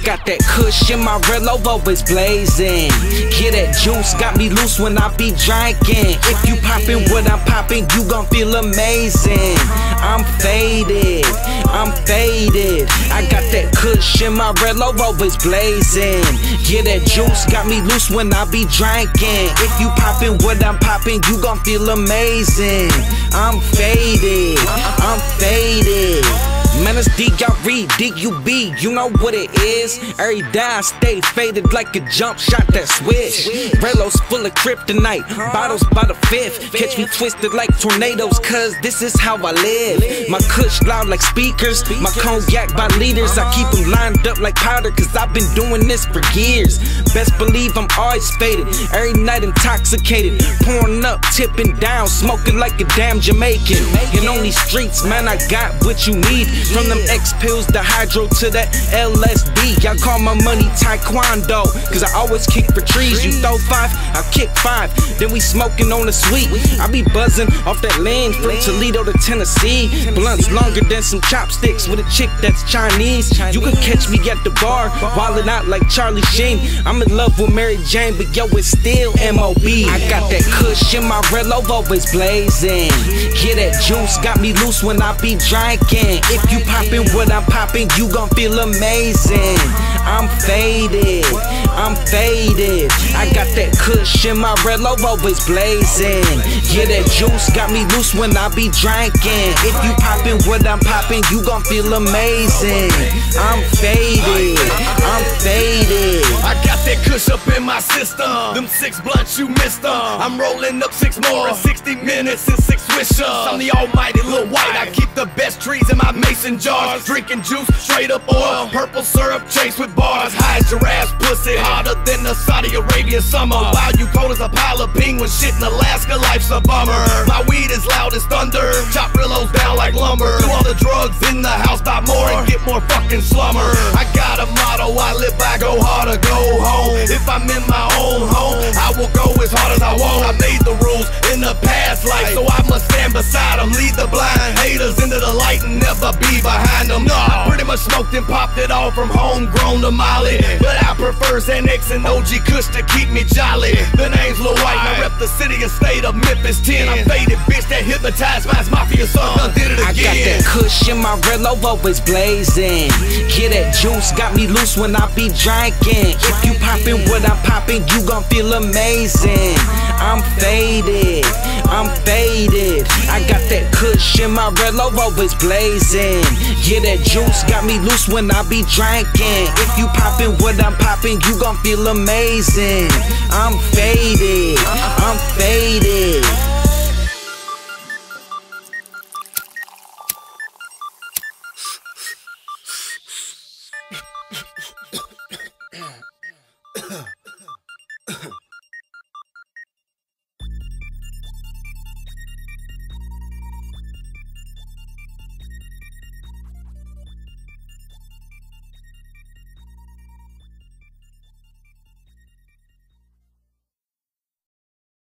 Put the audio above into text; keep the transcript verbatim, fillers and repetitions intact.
got that kush in my Relo, always blazing. Get that juice, got me loose when I be drinking. If you poppin' what I'm poppin', you gon' feel amazing. I'm faded, I'm faded. I got that kush in my Relo, always blazing. Get that juice, got me loose when I be drinking. If you poppin' what I'm poppin', you gon' feel amazing. I'm faded, I'm faded. Man, it's D R E, D U B, you know what it is. Every day I stay faded like a jump shot that switch. Relo's full of kryptonite, bottles by the fifth. Catch me twisted like tornadoes, cause this is how I live. My kush loud like speakers, my cognac by liters. I keep them lined up like powder, cause I've been doing this for years. Best believe I'm always faded, every night intoxicated. Pouring up, tipping down, smoking like a damn Jamaican. And on these streets, man, I got what you need. From them X pills, the hydro to that L S D. I call my money taekwondo, cause I always kick for trees. You throw five, I kick five, then we smoking on the sweet. I be buzzing off that land from Toledo to Tennessee. Blunts longer than some chopsticks with a chick that's Chinese. You can catch me at the bar, wildin' out like Charlie Sheen. I'm in love with Mary Jane, but yo, it's still M O B. I got that kush in my Relo, always blazing. Get that juice, got me loose when I be drinking. If you poppin' what I'm poppin', you gon' feel amazing. I'm faded, I'm faded. I got that kush in my Relo, always blazing. Yeah, that juice got me loose when I be drinking. If you poppin' what I'm poppin', you gon' feel amazing. I'm faded, I'm faded. I got that kush up in my system. Them six blunts you missed them. I'm rolling up six more in sixty minutes and six swishers. I'm the almighty Lil White. I keep the best trees in my mason jars. Drinking juice, straight up oil. Purple syrup chased with bars. High giraffes, pussy hotter than the Saudi Arabia summer. While you cold as a pile of penguins, shit in Alaska, life's a bummer. My weed is loud as thunder. Chop Rillos down like lumber. Do all the drugs in the house, stop more and get more fucking slummer. I got a motto I live by, go hard or go home. If I'm in my own home, I will go as hard as I want. I made the rules in the past life, so I must stand beside them. Lead the blind haters into the light and never be behind them. No, I pretty much smoked and popped it all from homegrown to Molly, but I prefer Xanax and O G Kush to keep me jolly. The name's Lil White, and I rep the city and state of Memphis ten. I'm faded, bitch, that hypnotized minds, mafia son, done did it again. I got that kush in my Relo, always blazing. Get that juice, got me loose when I be drinking. If you poppin' what I'm poppin', you gon' feel amazing. I'm faded, I'm faded. I got that kush in my Relo, always blazing. Yeah, that juice got me loose when I be drinking. If you poppin' what I'm poppin', you gon' feel amazing. I'm faded, I'm faded.